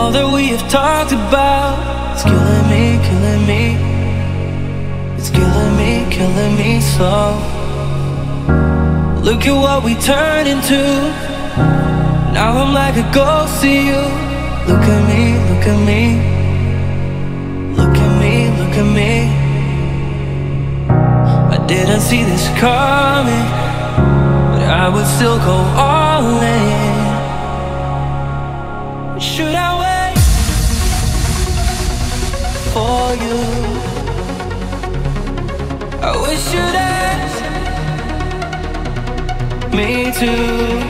all that we have talked about, it's killing me, killing me. It's killing me slow. Look at what we turned into. Now I'm like a ghost to you. Look at me, look at me. Look at me, look at me. I didn't see this coming, but I would still go all in. Should I wait for you? I wish you'd ask me too.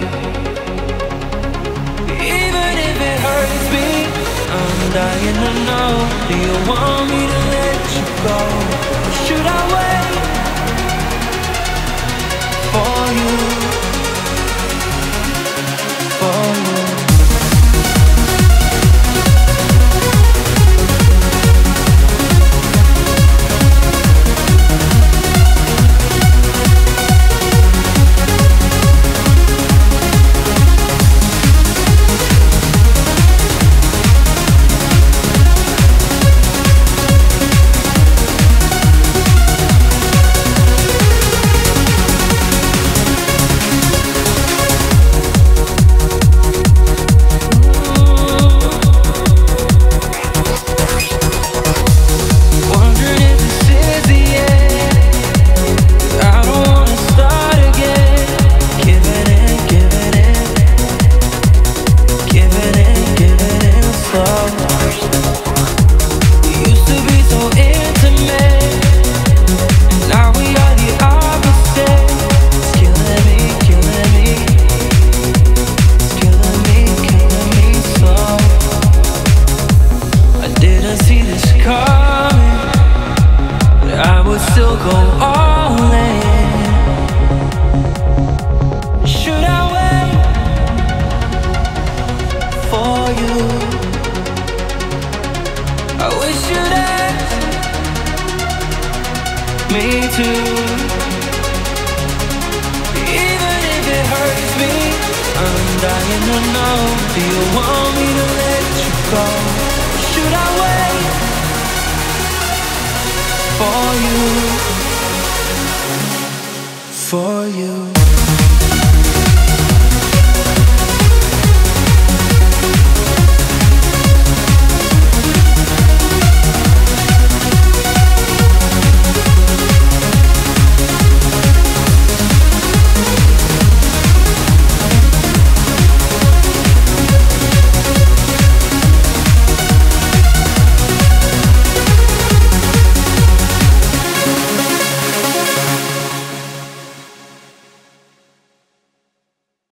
Even if it hurts me, I'm dying to know. Do you want me to let you go? Or should I wait for you? For you. Me too. Even if it hurts me, I'm dying to know. Do you want me to let you go? Or should I wait for you? For you.